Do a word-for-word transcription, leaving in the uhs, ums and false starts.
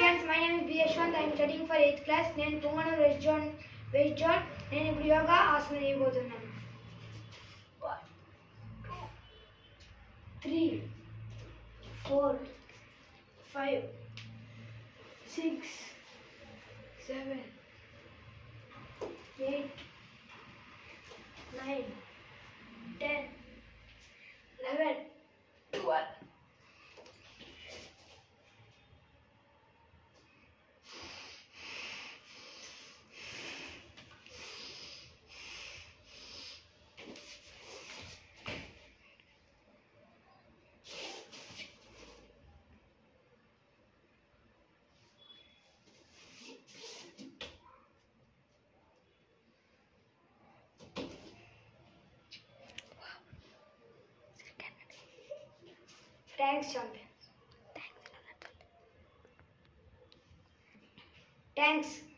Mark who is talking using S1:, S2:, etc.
S1: friends, my name is B. Yaswanth. I am studying for eighth class. నేను Punganur West Zone, West Zone. నేను ఇప్పుడు యోగా ఆసనం చేయబోతున్నాను. one, two, three, four, five, six, seven, eight, nine, ten, eleven, twelve. Thanks, champion. Thanks.